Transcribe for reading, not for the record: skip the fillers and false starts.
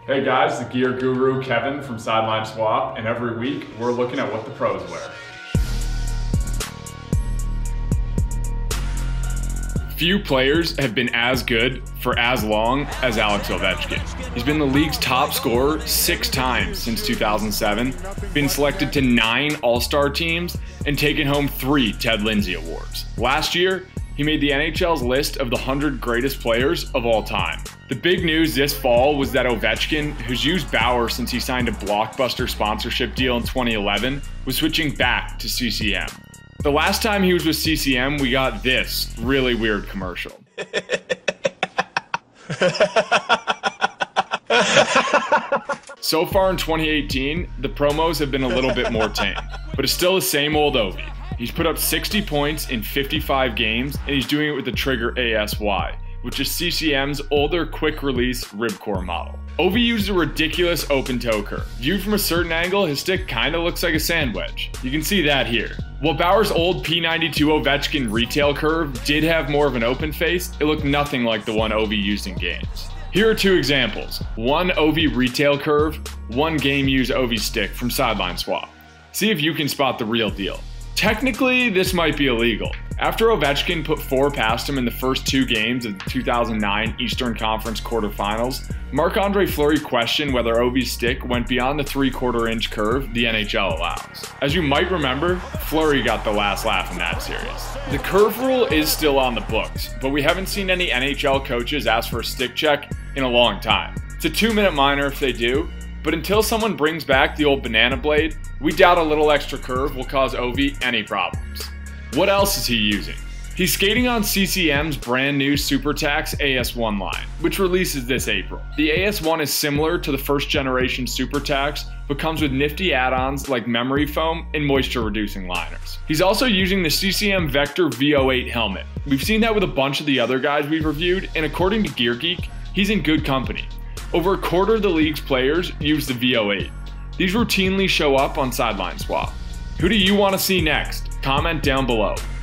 Hey guys, the gear guru Kevin from SidelineSwap, and every week we're looking at what the pros wear. Few players have been as good for as long as Alex Ovechkin. He's been the league's top scorer 6 times since 2007, been selected to 9 All-Star teams, and taken home 3 Ted Lindsay Awards. Last year, he made the NHL's list of the 100 greatest players of all time. The big news this fall was that Ovechkin, who's used Bauer since he signed a blockbuster sponsorship deal in 2011, was switching back to CCM. The last time he was with CCM, we got this really weird commercial. So far in 2018, the promos have been a little bit more tame, but it's still the same old Ovi. He's put up 60 points in 55 games, and he's doing it with the Trigger ASY, which is CCM's older quick-release ribcore model. Ovi uses a ridiculous open-toe curve. Viewed from a certain angle, his stick kinda looks like a sand wedge. You can see that here. While Bauer's old P92 Ovechkin retail curve did have more of an open face, it looked nothing like the one Ovi used in games. Here are 2 examples. One Ovi retail curve, one game-used Ovi stick from SidelineSwap. See if you can spot the real deal. Technically, this might be illegal. After Ovechkin put 4 past him in the first 2 games of the 2009 Eastern Conference quarterfinals, Marc-Andre Fleury questioned whether Ovi's stick went beyond the 3/4 inch curve the NHL allows. As you might remember, Fleury got the last laugh in that series. The curve rule is still on the books, but we haven't seen any NHL coaches ask for a stick check in a long time. It's a 2-minute minor if they do, but until someone brings back the old banana blade, we doubt a little extra curve will cause Ovi any problems. What else is he using? He's skating on CCM's brand new Super Tacks AS1 line, which releases this April. The AS1 is similar to the first generation Super Tacks, but comes with nifty add-ons like memory foam and moisture reducing liners. He's also using the CCM Vector V08 helmet. We've seen that with a bunch of the other guys we've reviewed, and according to Gear Geek, he's in good company. Over a quarter of the league's players use the V08. These routinely show up on SidelineSwap. Who do you want to see next? Comment down below.